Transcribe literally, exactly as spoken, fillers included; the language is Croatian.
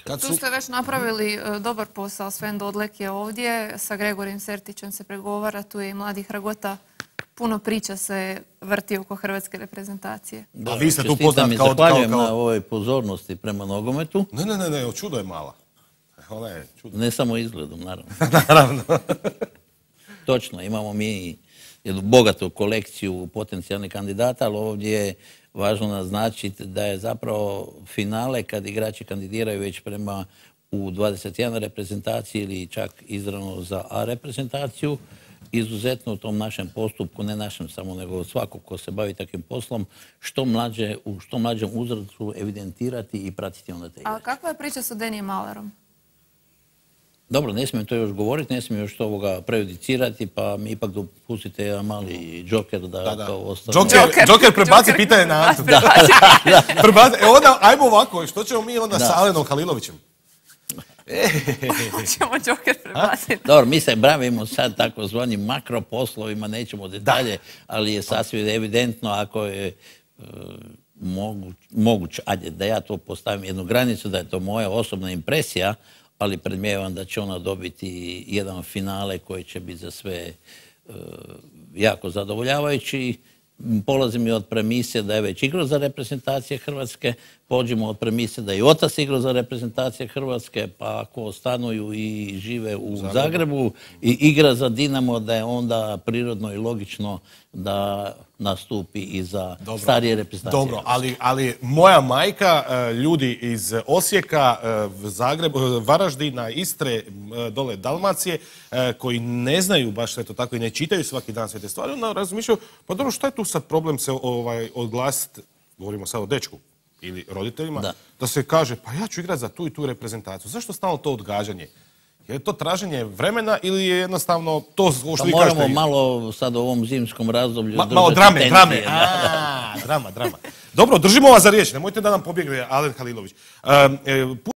Tu ste već napravili dobar posao, Sven Dodlek je ovdje, sa Gregorim Sertićem se pregovara, tu je i mladi Hrgota. Puno priča se vrti oko hrvatske reprezentacije. A vi ste tu poznat kao... Zahvaljujem na ovoj pozornosti prema nogometu. Ne, ne, ne, ne, čudo je mala. Ona je čudo. Ne samo izgledom, naravno. Naravno. Točno, imamo mi jednu bogatu kolekciju potencijalnih kandidata, ali ovdje je važno naznačiti da je zapravo finale kad igrači kandidiraju već prema u dvadeset jedan reprezentaciji ili čak izravno za A reprezentaciju, izuzetno u tom našem postupku, ne našem samo, nego svako ko se bavi takvim poslom, što mlađe, u što mlađem uzrastu evidentirati i pratiti onda te igrače. A kakva je priča sa Denijem Malerom? Dobro, ne smijem to još govoriti, ne smijem još toga prejudicirati, pa mi ipak dopustite jedan mali džoker da to ostane. Džoker prebaci pitanje na Antu. E onda, ajmo ovako, što ćemo mi onda sa Alenom Halilovićem? Hoćemo džoker prebaciti. Dobro, mi se bavimo sad takozvanim makroposlovima, nećemo detalje, ali je sasvim evidentno ako je moguće, ajde, da ja to postavim jednu granicu, da je to moja osobna impresija, ali predmnijevam da će ona dobiti jedan finale koji će biti za sve jako zadovoljavajući. Polazim i od premise da je već igrao za reprezentacije Hrvatske, pođemo od premise da je i otac igrao za reprezentacije Hrvatske, pa ako stanuju i žive u Zagrebu i igra za Dinamo, da je onda prirodno i logično da nastupi i za starije reprezentacije. Dobro, ali moja majka, ljudi iz Osijeka, Varaždina, Istre, dole Dalmacije, koji ne znaju baš sve to tako i ne čitaju svaki dan sve te stvari, onda razmišljaju, pa dobro, šta je tu sad problem se odglasiti, govorimo sad o dečku ili roditeljima, da se kaže, pa ja ću igrati za tu i tu reprezentaciju. Zašto stalno to odgađanje? Je to traženje vremena ili je jednostavno to što vi kažete? Moramo malo sad u ovom zimskom razdoblju držati malo drame, drame. Drama, drama. Dobro, držimo vas za riječ. Nemojte da nam pobjegne Alen Halilović.